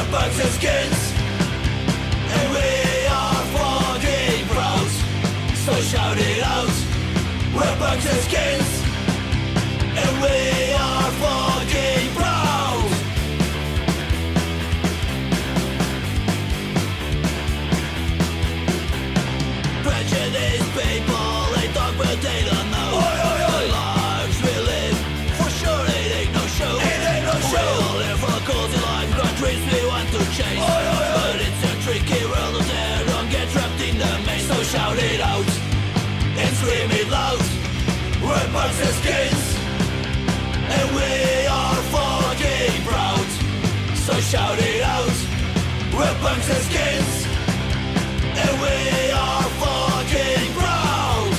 bugs and skins, and we are fucking proud. So shout it out. We're bugs and skins, and we are fucking proud. Prejudice people, they talk but they don't know. The lives we live, for sure it ain't no show. We all live for a cozy life, got dreams we want to chase. But it's a tricky world out there, don't get trapped in the maze. So shout it out and scream it loud. We're bugs and skins, and we are fucking proud. So shout it out. We're bugs and skins, and we are fucking proud.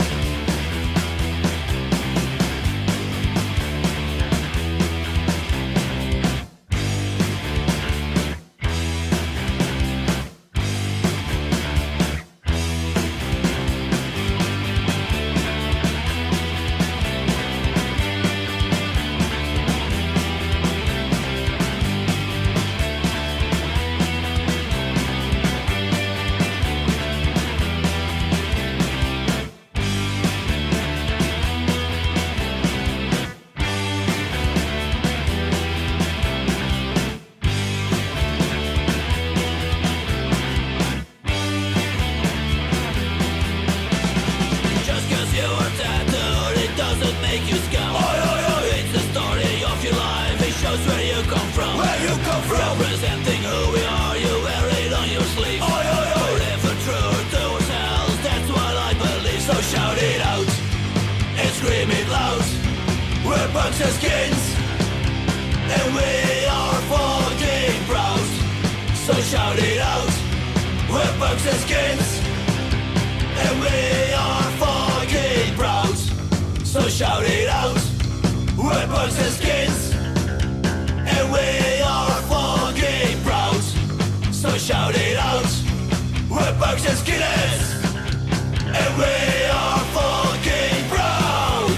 Representing who we are, you wear it on your sleeve. Forever true to ourselves, that's what I believe. So shout it out and scream it loud. We're bugs and skins, and we are fucking proud. So shout it out. We're bugs and skins, and we are fucking proud. So shout it out. We're bugs and skins, and we are fucking proud. So shout it out. We're bugs and skinheads, and we are fucking proud.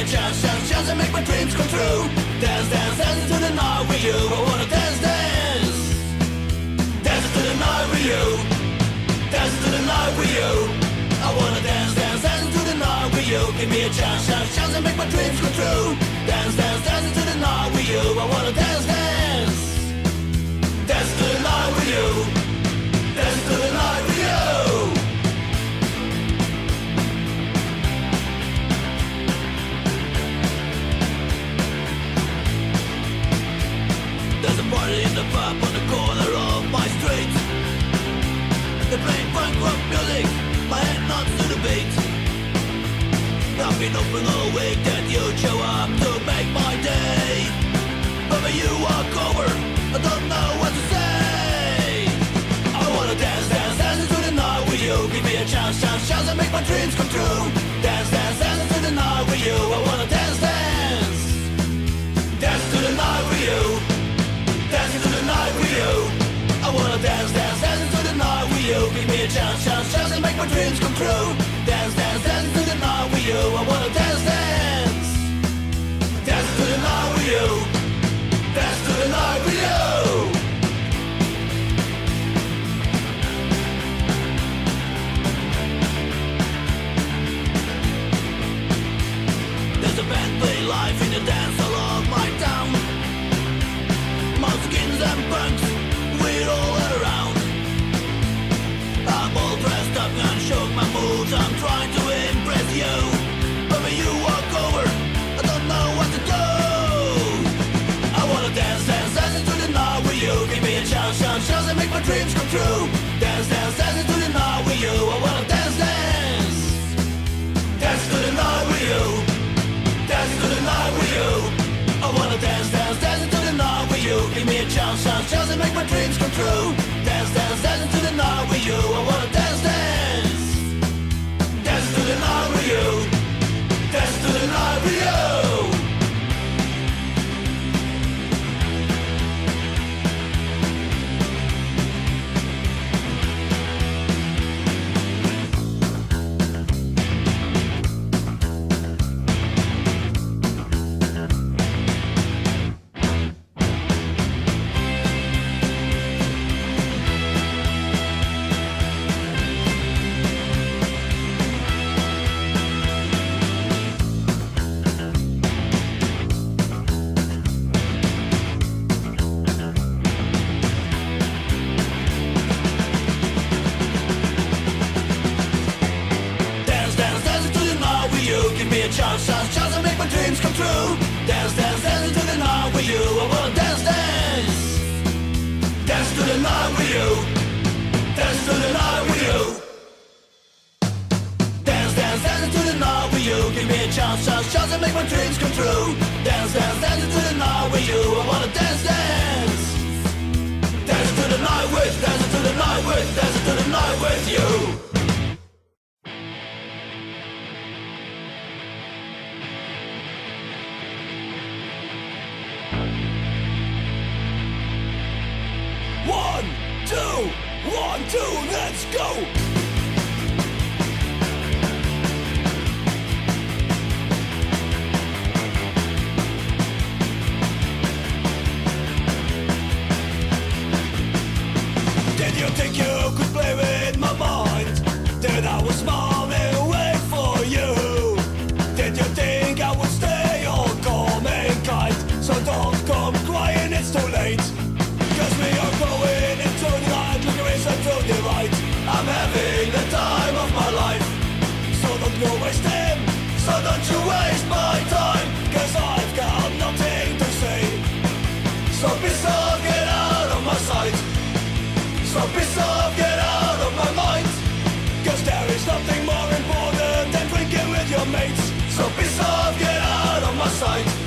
chance and make my dreams come true. Dance, dance, dance into the night with you. I wanna dance, dance. Dance into the night with you. Dance into the night with you. I wanna dance, dance, dance into the night with you. Give me a chance and make my dreams come true. Dance, dance, dance into the night with you. I wanna dance, dance. Dance into the night with you. Dance into the night with you. There's a party in the pub on the corner of my street. They're playing punk rock music, my head nods to the beat. I've been open all week that you'd show up to make my day. But when you walk over, I don't know what to say. I wanna dance, dance, dance into the night with you. Give me a chance and make my dreams come true. Dance, dance, dance into the night with you. I wanna dance, dance. Dance to the night with you. Dance into the night with you. I wanna dance, dance, dance into the night with you. Give me a chance and make my dreams come true. Dance, dance, dance into the night with you. I wanna dance, dance. Dance to the night with you. Dance to the night with you. There's a band play live in the dance hall of my town. Skins and punks, we're all around. I'm all dressed up and shook my moves. I'm trying to impress you, but when you walk over, I don't know what to do. I wanna dance, dance, dance into the night with you. Give me a chance and make my dreams come true. Dance, dance, dance into the night with you. I wanna dance, dance. Dance to the night with you. Dance to the night with you. I wanna dance, dance, dance into the night with you. Give me a chance and make my dreams come true. Dance, dance, dance into the night with you. I wanna dance, dance. Dance to the night with you. Dance to the night with you. Chance and make my dreams come true. Dance, dance, dance into the night with you. I wanna dance, dance. Dance to the night with you. Dance to the night with you. Dance, dance, dance into the night with you. Give me a chance and make my dreams come true. Dance, dance, dance into the night with you. I wanna dance, dance. Dance to the night with, dance to the night with, dance to the night with you. One, two, let's go! Did you think you could play with my mind? That I was smart and wait for you? Did you think I would stay all calm and kind? So don't come crying, it's too late. Cause we are going into the night, look at to the right. I'm having the time of my life. So don't you waste time, so don't you waste my time. Cause I've got nothing to say. So piss off, get out of my sight. So piss off, get out of my mind. Cause there is nothing more important than drinking with your mates. So piss off, get out of my sight.